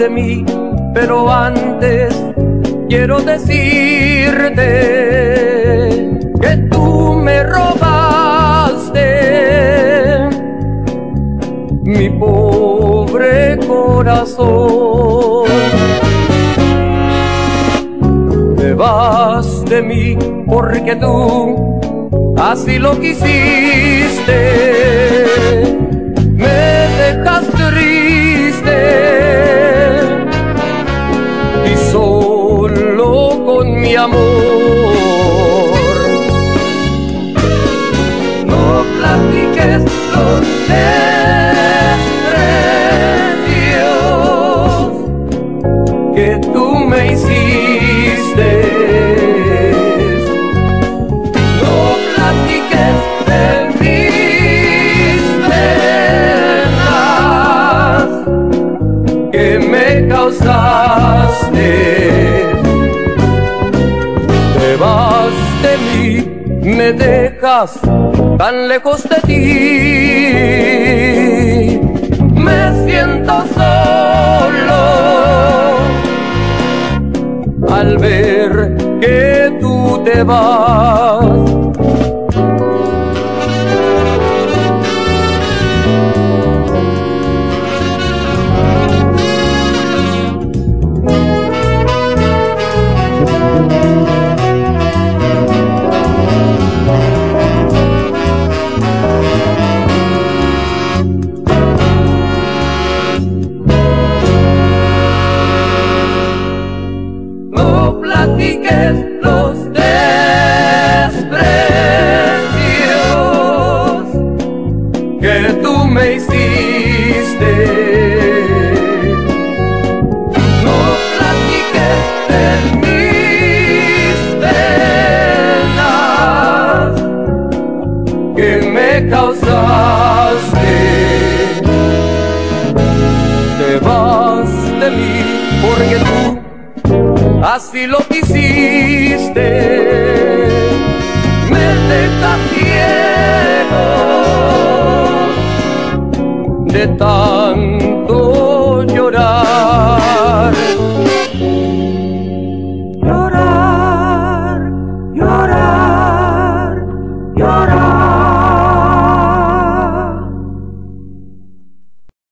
de mí, pero antes quiero decirte que tú me robaste mi pobre corazón. Te vas de mí porque tú así lo quisiste. Me dejas triste y solo con mi amor. No platiques los desprecios que tú me hiciste. No platiques de mis penas que me causaste. Te vas de mí, me dejas tan lejos de ti. Me siento solo al ver que tú te vas. Platiques los desprecios que tú me hiciste. No platiques de mis penas que me causaste. Te vas de mí porque tú así lo quisiste. Me dejas ciego de tanto llorar. Llorar, llorar.